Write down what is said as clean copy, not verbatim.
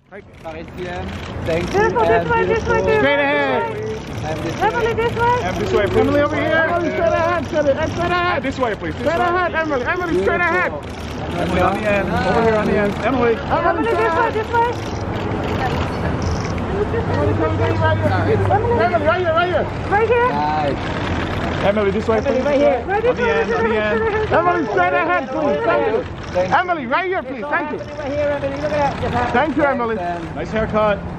Thank you. Beautiful, this way, this way, Straight ahead. Emily, this way. And this way, please. Emily, over here. Emily, straight ahead. Straight ahead. This way, please. Straight ahead, Emily. Emily, straight ahead. Emily, on the end. Over here on the end. Emily. Emily, this way, this way. Emily, right here, right here. Right here. Nice. Emily, this way, please. Right here. Right On the end, on the end. Emily, straight ahead, please. Thank you. Emily, right here, please. Thank you. Right here, Emily. Look at that. Thank you, Emily. Nice haircut.